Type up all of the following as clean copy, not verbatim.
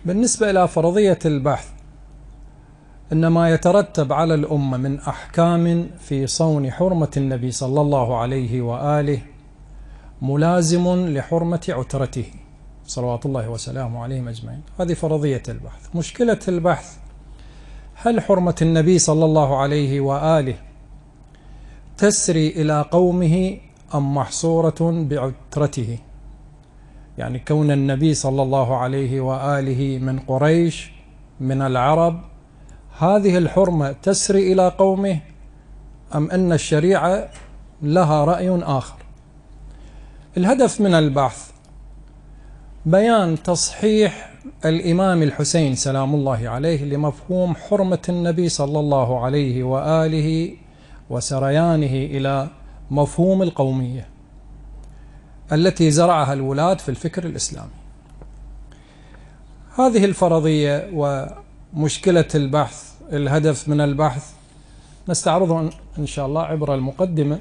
بالنسبة إلى فرضية البحث، إن ما يترتب على الأمة من أحكام في صون حرمة النبي صلى الله عليه وآله ملازم لحرمة عترته صلوات الله وسلامه عليهم أجمعين. هذه فرضية البحث. مشكلة البحث: هل حرمة النبي صلى الله عليه وآله تسري إلى قومه أم محصورة بعترته؟ يعني كون النبي صلى الله عليه وآله من قريش من العرب، هذه الحرمة تسري إلى قومه أم أن الشريعة لها رأي آخر؟ الهدف من البحث بيان تصحيح الإمام الحسين سلام الله عليه لمفهوم حرمة النبي صلى الله عليه وآله وسريانه إلى مفهوم القومية التي زرعها الولاة في الفكر الإسلامي. هذه الفرضية ومشكلة البحث، الهدف من البحث نستعرضه إن شاء الله عبر المقدمة،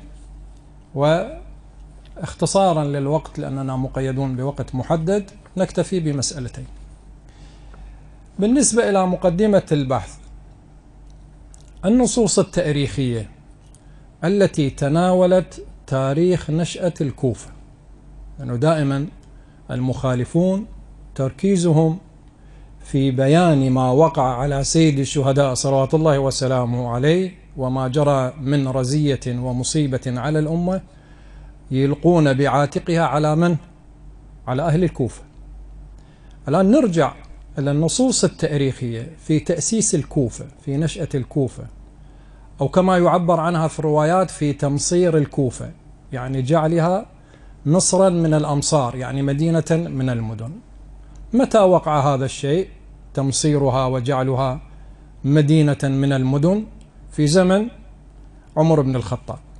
واختصارا للوقت لأننا مقيدون بوقت محدد نكتفي بمسألتين. بالنسبة إلى مقدمة البحث، النصوص التاريخية التي تناولت تاريخ نشأة الكوفة، لأنه دائما المخالفون تركيزهم في بيان ما وقع على سيد الشهداء صلوات الله وسلامه عليه وما جرى من رزية ومصيبة على الأمة يلقون بعاتقها على من؟ على أهل الكوفة. الآن نرجع إلى النصوص التاريخية في تأسيس الكوفة، في نشأة الكوفة، أو كما يعبر عنها في الروايات في تمصير الكوفة، يعني جعلها مصرا من الأمصار، يعني مدينة من المدن. متى وقع هذا الشيء، تمصيرها وجعلها مدينة من المدن؟ في زمن عمر بن الخطاب.